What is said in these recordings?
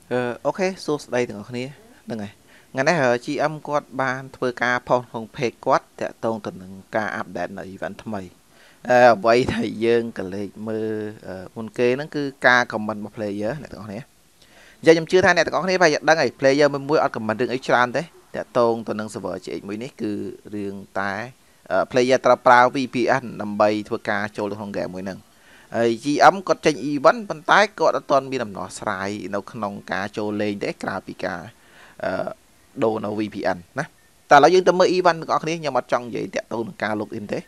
អូខេសួស្តីទាំងអស់គ្នាហ្នឹងហើយថ្ងៃនេះជីអឹមគាត់បានធ្វើការផុសក្នុង page គាត់តាក់ទងទៅនឹងការអាប់ដេតនៅ event ថ្មីអ្វីដែលយើងក៏លេចមើលមុនគេហ្នឹងគឺការ comment របស់ player អ្នកទាំងអស់គ្នានិយាយខ្ញុំជឿថាអ្នកទាំងអស់គ្នាប្រហែលជាដឹងហើយ player មួយអត់ comment រឿងអីច្រើនទេតាក់ទងទៅនឹង server GX មួយនេះគឺរឿងតែ player ត្រូវប្រើ VPN ដើម្បីធ្វើការចូលទៅក្នុង game មួយហ្នឹងហើយ GM គាត់ចេញ event ប៉ុន្តែគាត់អត់ទាន់មានដំណោះស្រាយនៅក្នុងការចូលលេងទេក្រៅពីការដូរនៅ VPN ណាតែឥឡូវយើងទៅមើល event ទាំងអស់គ្នាខ្ញុំអត់ចង់និយាយតាក់ទងនឹងការ login ទេ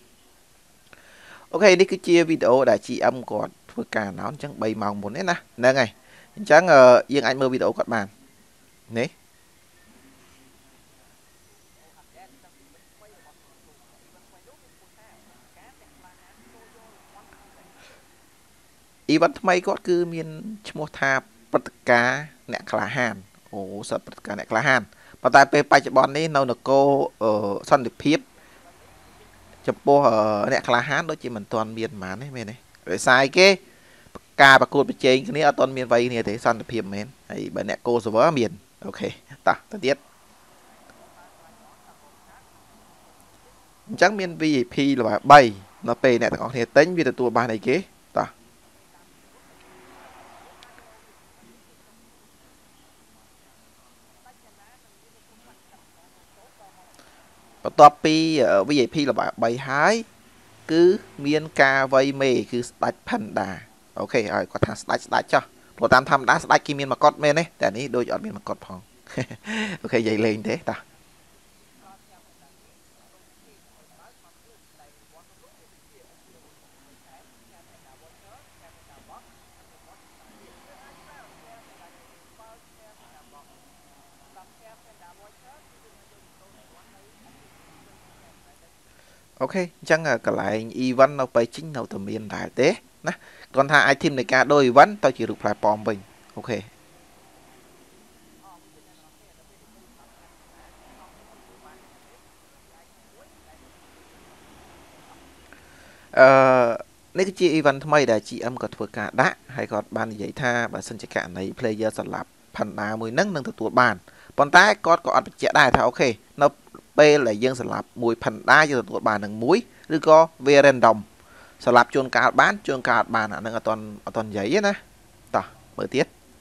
អូខេនេះគឺជាវីដេអូដែល GM គាត់ធ្វើការ announce អញ្ចឹង3ម៉ោងមុនទេណាហ្នឹងហើយអញ្ចឹងយើងអាចមើលវីដេអូគាត់បាននេះ event ថ្មីគាត់គឺមានឈ្មោះថាព្រឹត្តិការណ៍អ្នកក្លាហានអូសត្វព្រឹត្តិការណ៍អ្នកក្លាហានប៉ុន្តែពេលបច្ចុប្បន្ននេះនៅនគរសន្តិភាពចំពោះអ្នកក្លាហានដូចជាមិនទាន់មានប៉ុន្មានទេមែនទេដោយសារអីគេការប្រកួតប្រជែងគ្នាអត់ទាន់មានវ័យគ្នាទេសន្តិភាពមែនហើយបើអ្នកគោ server មានអូខេតោះទៅទៀតអញ្ចឹងមាន VIP ល្បែ3នៅពេលអ្នកទាំងអស់គ្នាទិញវាទទួលបានអីគេតោះបន្ទាប់ពី VIP ល្បែ3ហើយគឺមានការវ័យមេគឺស្ដាច់ផាន់ដាអូខេឲ្យគាត់ថាស្ដាច់ចោះព្រោះតាមធម្មតាស្ដាច់គេមានមកកត់មែនទេតែនេះដូចអត់មានមកកត់ផងអូខេនិយាយលេងទេតោះអូខេអញ្ចឹងកន្លែង event នៅពេលជិញនៅតែមានដែរទេណាគ្រាន់ថា item នៃការដូរ event ទៅជារូបផ្លែប៉ោមវិញអូខេអឺនេះគឺជា event ថ្មីដែល GM ក៏ធ្វើការដាក់ហើយគាត់បាននិយាយថាបើសិនជាករណី player សម្រាប់ Panda មួយនឹងទទួលបានប៉ុន្តែគាត់ក៏អត់បញ្ជាក់ដែរថាអូខេនៅពេលដែលយើងសម្រាប់មួយ Panda យើងទទួលបាននឹងមួយឬក៏វា random សម្រាប់ជួនកាលបានជួនកាលអត់បានអានឹងអត់ទាន់និយាយទេណាតោះមើលទៀត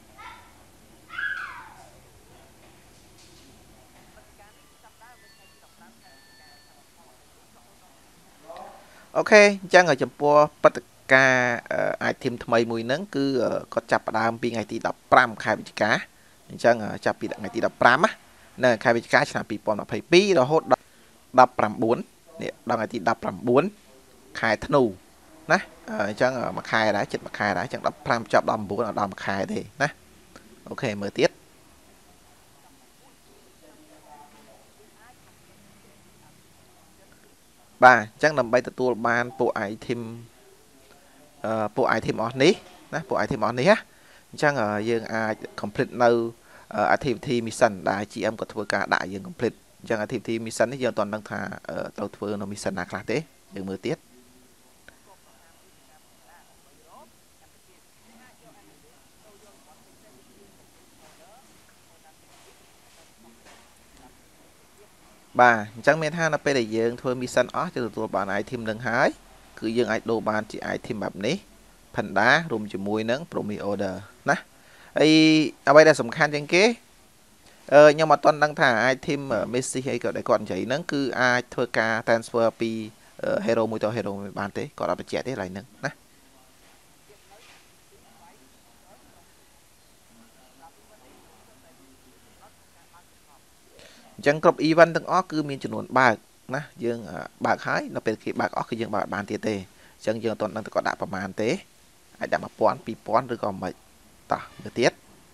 អូខេអញ្ចឹងចំពោះព្រឹត្តិការណ៍ item ថ្មីមួយហ្នឹងគឺគាត់ចាប់ផ្ដើមពីថ្ងៃទី15ខែវិច្ឆិកាអញ្ចឹងចាប់ពីថ្ងៃទី15ណានៅខែវិច្ឆិកាឆ្នាំ2022រហូតដល់19នេះដល់ថ្ងៃទី19ខែធ្នូណាអញ្ចឹងមួយខែដែរចិត្តមួយខែដែរអញ្ចឹង15ចាប់19ដល់មួយខែទេណាអូខេមើលទៀតបាទអញ្ចឹងដើម្បីទទួលបានពួក item ពួក item អស់នេះណាពួក item អស់នេះណាអញ្ចឹងយើងអាច complete នៅ activity mission ដែល GM ក៏ធ្វើការដាក់យើង complete អញ្ចឹង activity mission នេះយើងអត់ដឹងថាត្រូវធ្វើនៅ mission ណាខ្លះទេយើងមើលទៀតបាទអញ្ចឹងមានថានៅពេលដែលយើងធ្វើ mission អស់យើងទទួលបាន item នឹងហើយគឺយើងអាចដូរបានជា item បែបនេះ Panda រួមជាមួយនឹង Promise Order ណាហើយអ្វីដែលសំខាន់ជាងគេខ្ញុំអត់ទាន់ដឹងថា item Messi អីក៏ដែលគាត់និយាយហ្នឹងគឺអាចធ្វើការ transfer ពី hero មួយទៅ hero មួយបានទេគាត់អត់បញ្ជាក់ទេឡើយហ្នឹងណាអញ្ចឹងគ្រប់ event ទាំងអស់គឺមានចំនួនបើកណាយើងបើកហើយនៅពេលគេបើកអស់គឺយើងបើកបានទៀតទេអញ្ចឹងយើងអត់ទាន់ដឹងថាគាត់ដាក់ប្រមាណទេអាចដាក់1000 2000ឬក៏មិនតោះទៅទៀត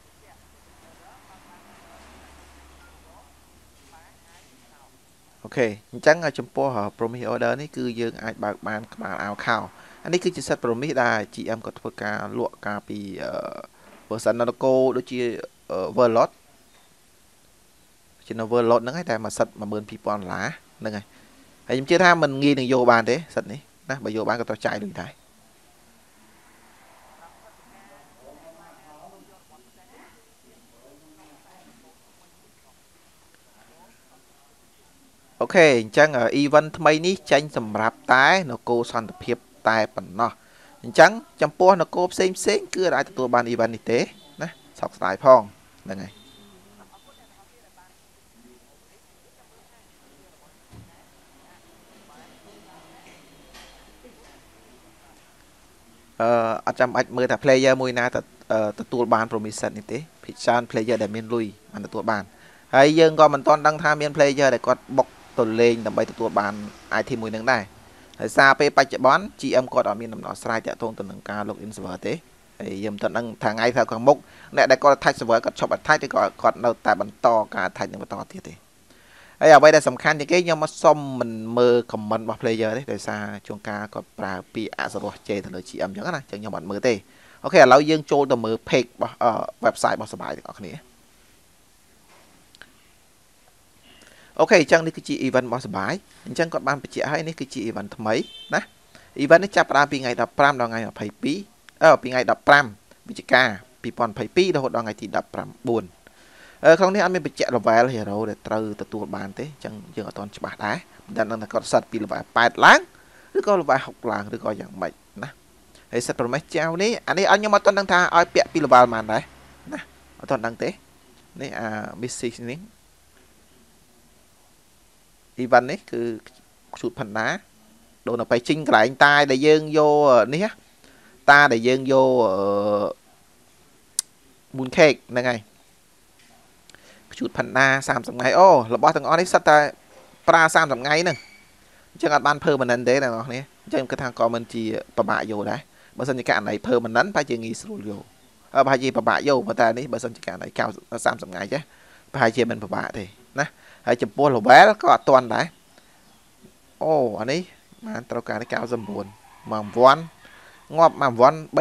អូខេអញ្ចឹងចំពោះ promise order នេះគឺយើងអាចបើកបានក្បាលអាវខោអានេះគឺជា set promise ដែល GM ក៏ធ្វើការលក់កាលពីversion នៅកូដូចជា World ជា Novel Lot ហ្នឹងឯងតែមួយសិត$12000ហ្នឹងហើយហើយខ្ញុំជឿថាมันងាយនឹងយកបានទេសិតនេះណាបើយកបានក៏ត្រូវចាយលុយដែរអូខេអញ្ចឹង event ថ្មីនេះចេញសម្រាប់តែនគរសន្តិភាពតែប៉ុណ្ណោះអញ្ចឹងចំពោះនគរផ្សេងគឺអាចទទួលបាន event នេះទេណាសោកស្ដាយផងហ្នឹងហើយអត់ចាំបាច់មើលថា player មួយណាទទួលបាន promission នេះទេភាគច្រើន player ដែលមានលុយបានទទួលបានហើយយើងក៏មិនទាន់ដឹងថាមាន player ដែលគាត់បុកទៅលេងដើម្បីទទួលបាន item មួយនឹងដែរហើយសារពេលបច្ចុប្បន្ន GM គាត់អត់មានដំណោះស្រាយតាក់ទងទៅនឹងការ login server ទេហើយយើងមិនទាន់ដឹងថាថ្ងៃថាខាងមុខអ្នកដែលគាត់ attach server គាត់ឈប់ attach ឬក៏គាត់នៅតែបន្តការ attach នឹងបន្តទៀតទេហើយអ្វីដែលសំខាន់ជាងគេខ្ញុំមកសុំមិនមើល comment របស់ player ទេដោយសារជួនកាលគាត់ប្រើពាក្យអសរោះជេរទៅលើ GM អញ្ចឹងណាអញ្ចឹងខ្ញុំអត់មើលទេអូខេឥឡូវយើងចូលទៅមើល page របស់ website របស់សបាយទាំងអស់គ្នាអូខេអញ្ចឹងនេះគឺជា event របស់សបាយអញ្ចឹងគាត់បានបញ្ជាក់ឲ្យនេះគឺជា event ថ្មីណា event នេះចាប់ផ្ដើមពីថ្ងៃ15ដល់ថ្ងៃ22ពីថ្ងៃ15វិច្ឆិកា2022រហូតដល់ថ្ងៃទី19ក្នុងនេះអត់មានបញ្ជាក់ level hero ដែលត្រូវទទួលបានទេអញ្ចឹងយើងអត់ទាន់ច្បាស់ដែរមិនដឹងថាគាត់ set ពី level 8ឡើងឬក៏ level 6ឡើងឬក៏យ៉ាងម៉េចណាហើយ set promise ចៅនេះអានេះខ្ញុំអត់ទាន់ដឹងថាឲ្យពាក់ពី level ប៉ុន្មានដែរណាអត់ទាន់ដឹងទេនេះmessage នេះ event នេះគឺឈូតផាន់ដាដូរនៅពេលជីងកន្លែងតាដែលយើងយកនេះតាដែលយើងយក moon cake ហ្នឹងហើយឈូតផាន់ដា30ថ្ងៃអូរបស់ទាំងអស់នេះសិតតែប្រើ30ថ្ងៃហ្នឹងអញ្ចឹងអត់បាន permanent ទេអ្នកនរគ្នាអញ្ចឹងគិតថាក៏មិនជាពិបាកយកដែរបើសិនជាករណី permanent ប្រហែលជាងាយស្រួលយកប្រហែលជាពិបាកយកប៉ុន្តែនេះបើសិនជាករណី30ថ្ងៃចេះប្រហែលជាមិនពិបាកទេណាហើយចំពោះ level ក៏អត់ទាន់ដែរអូអានេះបានត្រូវការ99មក9ងាប់មក9 3 9មក9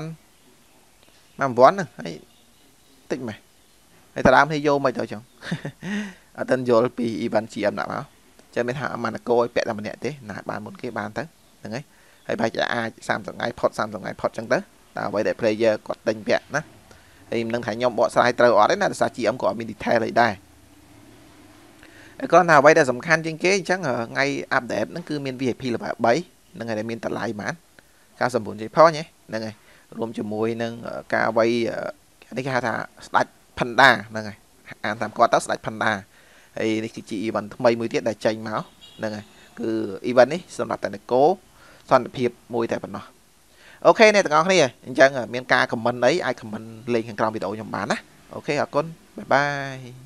ហ្នឹងហើយតិចមែនហើយតារាមនេះយកមិនទៅចឹងអត់ទាន់យល់ពី event GM ដាក់មកចាំមានថាអាម៉ាណាកូឲ្យពាក់តែម្នាក់ទេណាបានមុនគេបានទៅហ្នឹងហើយប្រហែលជាអាច30ថ្ងៃផុត30ថ្ងៃផុតចឹងទៅតែអ្វីដែល player គាត់ទិញពាក់ណាហើយមិនដឹងថាខ្ញុំបកស្រាយត្រូវអត់ទេណាដោយសារ GM ក៏អត់មាន detail អីដែរគ្រាន់តែអ្វីដែលសំខាន់ជាងគេអញ្ចឹងថ្ងៃ update ហ្នឹងគឺមាន VIP level 3ហ្នឹងហើយដែលមានតម្លៃបាន99 ជាផងហ្នឹងហើយរួមជាមួយនឹងការវាយនេះគេហៅថាស្ដាច់ផាន់ដាហ្នឹងហើយអានតាមគាត់ទៅស្ដាច់ផាន់ដាហើយនេះគឺជា event ថ្មីមួយទៀតដែលចេញមកហ្នឹងហើយគឺ event នេះសម្រាប់តែនគរសន្តិភាពមួយតែប៉ុណ្ណោះអូខេអ្នកទាំងអស់គ្នាអញ្ចឹងមានការ comment អីអាច comment លេខខាងក្រោមវីដេអូខ្ញុំបានណាអូខេអរគុណបាយបាយ